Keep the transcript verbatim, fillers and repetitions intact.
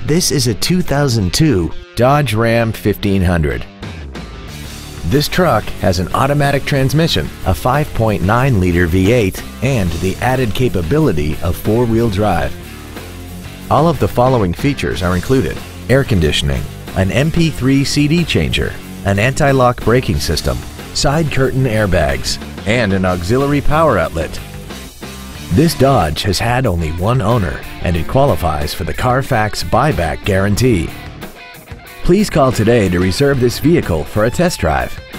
This is a two thousand two Dodge Ram fifteen hundred. This truck has an automatic transmission, a five point nine liter V eight, and the added capability of four-wheel drive. All of the following features are included: air conditioning, an M P three C D changer, an anti-lock braking system, side curtain airbags, and an auxiliary power outlet. This Dodge has had only one owner, and it qualifies for the Carfax buyback guarantee. Please call today to reserve this vehicle for a test drive.